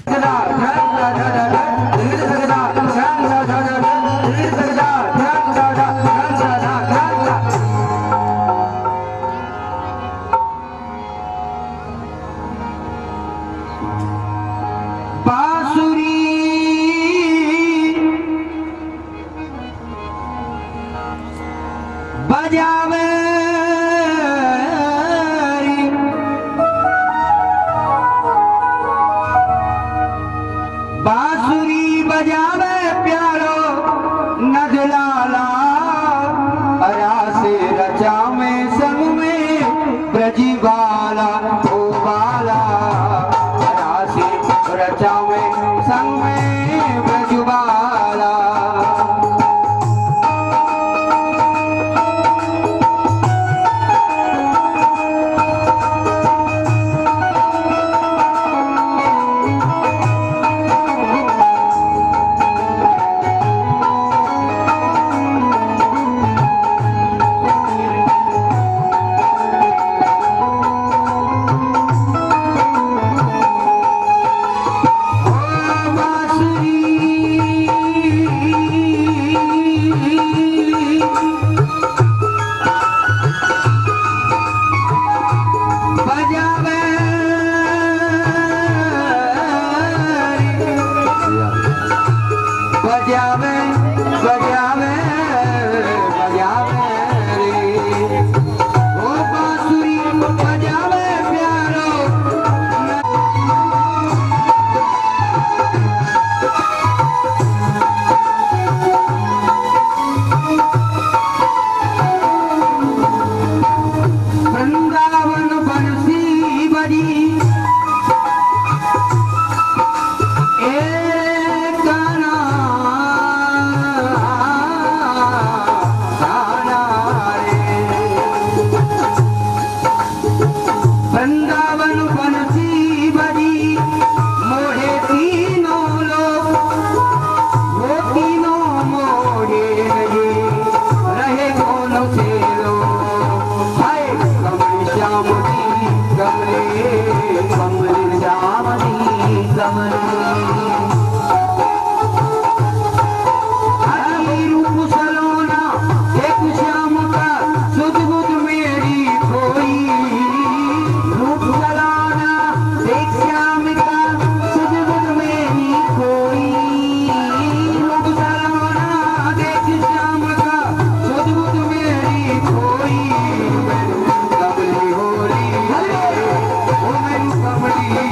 बांसुरी बजावे प्यारो नदलाला अरा से रचा में संग में ब्रजीवाला ओ बाला अरा से रचा में संग में ब्रजवाला Comedy.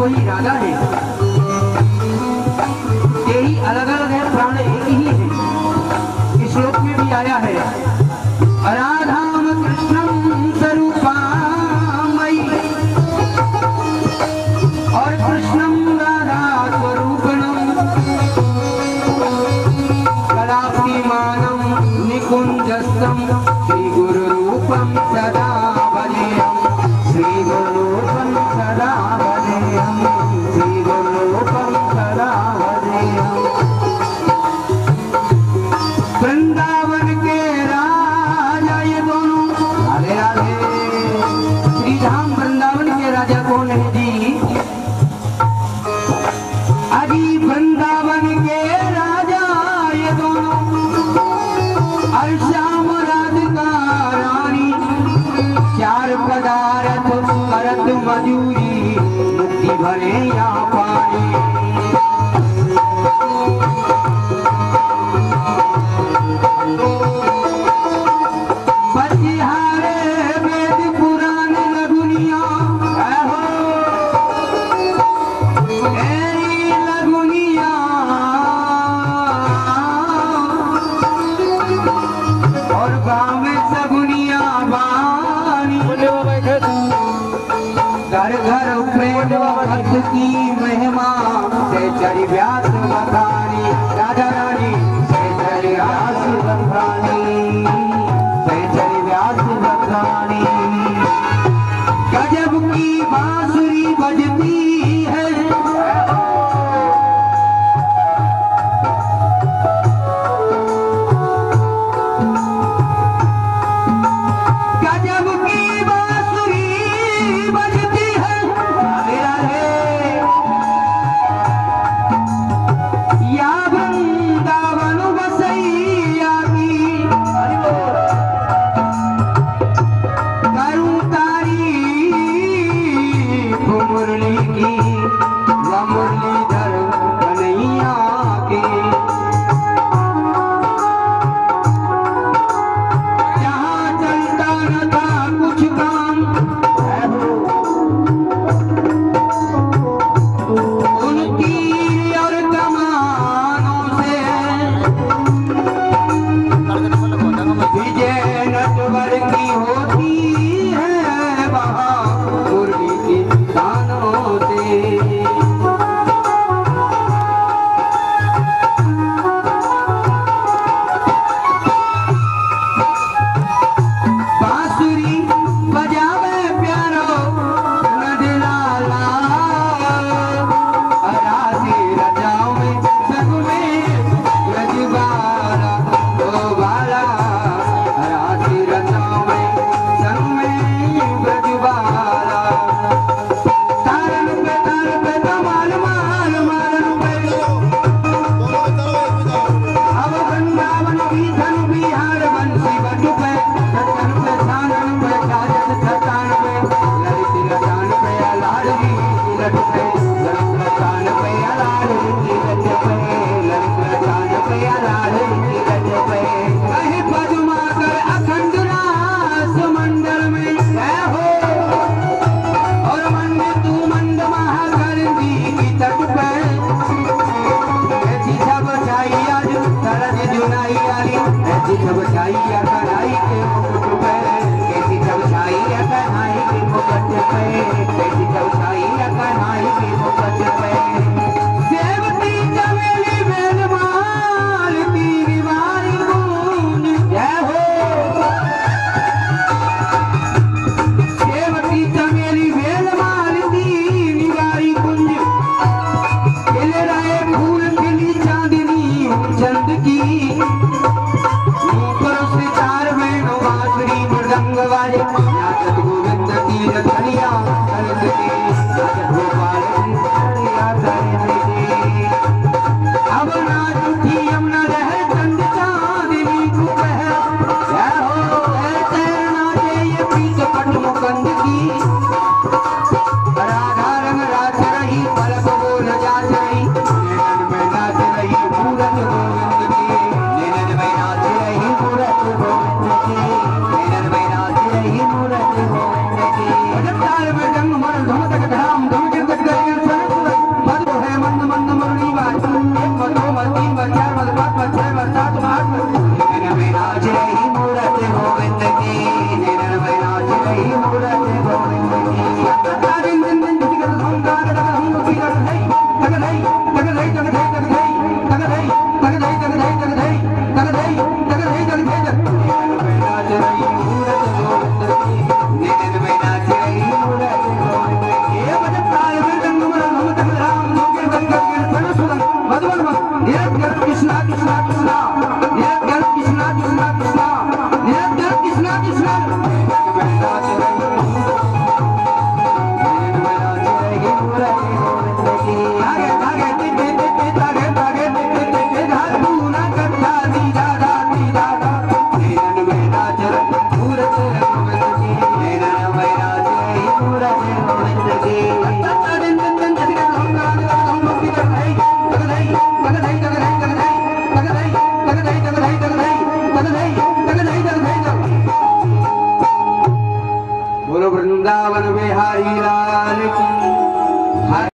वही राधा है, यही अलग अलग है, प्राण एक ही है। इस श्लोक में भी आया है राधाम कृष्णम स्वरूपामयी और कृष्णम राधा स्वरूपणम कलाप्तिमानम निकुंजस्तम श्री गुरु रूपम सदा भजेयम श्री गुरु रूपम सदा भजेयम श्री गुरु रूपम सदा भजेयम। वृंदावन के राजा ये दोनों, राधे राधे। श्री धाम वृंदावन के राजा कौन है जी? अजी वृंदावन के राजा ये दोनों, और श्याम राधिका रानी, चार पदार्थ करत मजूरी, मुक्ति भरे या पानी। बतिहारे वेद पुराण लगुनिया, ऐरी लगुनिया और गाँव में सगुनिया बानी। घर घर प्रेम भक्त की महिमा से चढ़ी व्यास बखानी। राधा रानी से चढ़ी व्यास बखानी, से चढ़ी व्यास बखानी। गजब की बांसुरी बजती है, गजब की बांसुरी बजती है। राधे राधे। या वृंदावन बसैया की करूं तारीफ मुरली की, व मुरलीधर कन्हैया की। जहाँ चलता न था कुछ काम, उनकी और कमानों से विजय नटवर की होती है वहाँ मुरली की तानों से। बांसुरी बजावे प्यारो नदलाला, राधे रजाओं में संग में ब्रजबाला ओ बाला, राधे रजाओं में संग में ब्रजबाला। तारन पे कमाल माल मारन पे, अब वृंदावन की धन बिहार बंसी बट पे, छतन पे छानन पे काजल छतान पे, ललित लतान पे अलाड़ी लट पे, ललित लतान पे अलाड़ी लट पे, ललित लतान पे अलाड़ी लट पे। कहीं पद्मा कर अखंड रास मंडल में है हो, और मंद तू मंद महागंदी की तट पे। ऐसी सब छाई आज सरद जुनाई आली, ऐसी सब छाई कन्हई के मुकुट पे, ऐसी सब छाई कन्हई के मुकुट पे, ऐसी सब छाई कन्हई के मुकुट पे। सेवती चमेली बेल मालती निवारी गूंज, जय हो। सेवती चमेली बेल मालती निवारी कुंज, खिल रहे फूल खिली चांदनी चंद की। ऊपर से चार बहनों बांसुरी मृदंग वाले, नाचत गोविंद तीर धनिया सरस के, नाचत गोपाल धनिया सरस के। अब नाच उठी यमुना लहर चंद चांदनी दोपहर, जय हो ऐसे नाचे ये पीत पट मुकंद की। राधा रंग रात रही पलक बोल जात रही, नैनन में नाच रही मूरत गोविंद की, नैनन में नाच रही मूरत गोविंद की, नैनन में नाच रही मूरत गोविंद की। ताल में जंग मर धम तक धाम